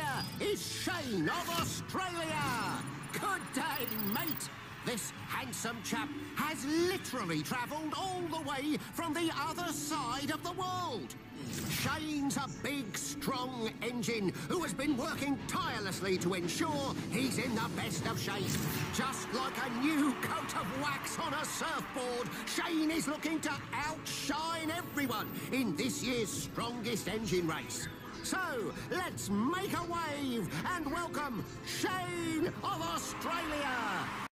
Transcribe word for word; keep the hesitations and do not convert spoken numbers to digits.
here is Shane of Australia. Good day, mate. This handsome chap has literally travelled all the way from the other side of the world. Shane's a big, strong engine who has been working tirelessly to ensure he's in the best of shape. Just like a new coat of wax on a surfboard, Shane is looking to outshine everyone in this year's strongest engine race. So, let's make a wave and welcome Shane of Australia!